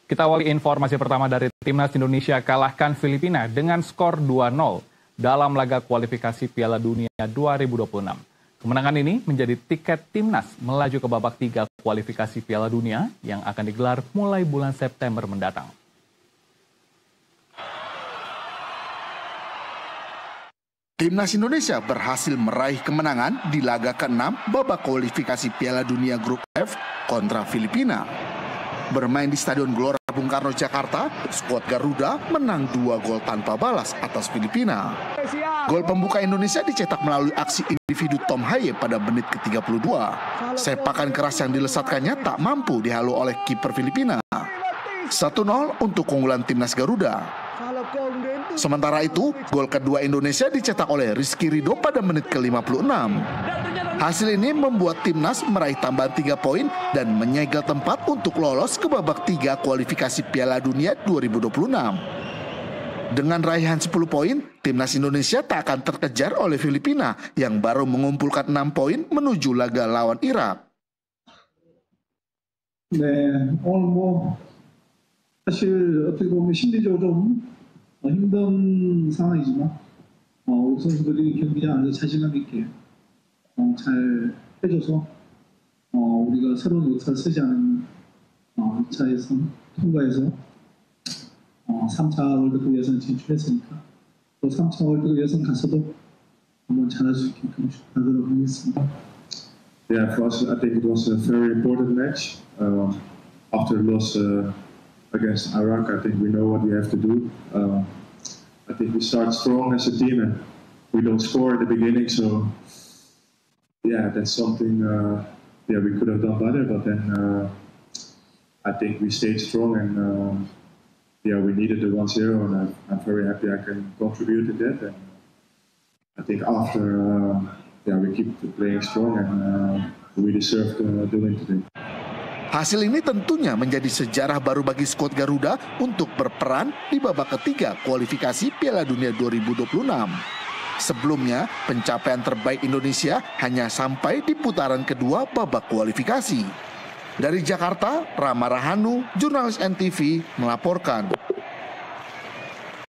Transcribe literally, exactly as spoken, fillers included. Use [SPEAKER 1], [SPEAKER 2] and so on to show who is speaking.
[SPEAKER 1] Kita awali informasi pertama dari Timnas Indonesia kalahkan Filipina dengan skor dua nol dalam laga kualifikasi Piala Dunia dua ribu dua puluh enam. Kemenangan ini menjadi tiket Timnas melaju ke babak tiga kualifikasi Piala Dunia yang akan digelar mulai bulan September mendatang.
[SPEAKER 2] Timnas Indonesia berhasil meraih kemenangan di laga keenam babak kualifikasi Piala Dunia Grup F kontra Filipina. Bermain di Stadion Gelora Bung Karno, Jakarta, skuad Garuda menang dua gol tanpa balas atas Filipina. Gol pembuka Indonesia dicetak melalui aksi individu Tom Haye pada menit ke tiga puluh dua. Sepakan keras yang dilesatkannya tak mampu dihalu oleh kiper Filipina. satu nol untuk keunggulan Timnas Garuda. Sementara itu, gol kedua Indonesia dicetak oleh Rizky Ridho pada menit ke lima puluh enam. Hasil ini membuat Timnas meraih tambahan tiga poin dan menyegel tempat untuk lolos ke babak tiga kualifikasi Piala Dunia dua ribu dua puluh enam. Dengan raihan sepuluh poin, Timnas Indonesia tak akan terkejar oleh Filipina yang baru mengumpulkan enam poin menuju laga lawan Irak.
[SPEAKER 3] 네, 오늘 뭐 사실 어떻게 보면 심리적으로 좀 힘든 상황이지만 어, 우리 선수들이 경기장 안에서 자신감 있게 어, 잘 해줘서 어, 우리가 새로운 역사를 쓰지 않은 어, 이 차 예선 통과해서 어, 삼 차 월드컵 예선 진출했으니까 또 삼 차 월드컵 예선 가서도 한번 잘할 수 있게끔 하도록 하겠습니다.
[SPEAKER 4] Yeah, for us, I think it was a very important match. Uh, after the loss uh, against Iraq, I think we know what we have to do. Uh, I think we start strong as a team and we don't score at the beginning, so yeah, that's something uh, yeah we could have done better. But then uh, I think we stayed strong and uh, yeah we needed the one zero, and I'm, I'm very happy I can contribute to that. And I think after uh, yeah we keep playing strong and uh, we deserve the, the win today.
[SPEAKER 2] Hasil ini tentunya menjadi sejarah baru bagi skuad Garuda untuk berperan di babak ketiga kualifikasi Piala Dunia dua ribu dua puluh enam. Sebelumnya, pencapaian terbaik Indonesia hanya sampai di putaran kedua babak kualifikasi. Dari Jakarta, Rama Rahanu, jurnalis N T V, melaporkan.